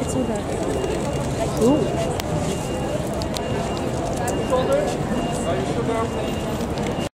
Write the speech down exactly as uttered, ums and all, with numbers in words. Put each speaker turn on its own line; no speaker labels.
so good. Ooh.
Shoulder. Are you still down?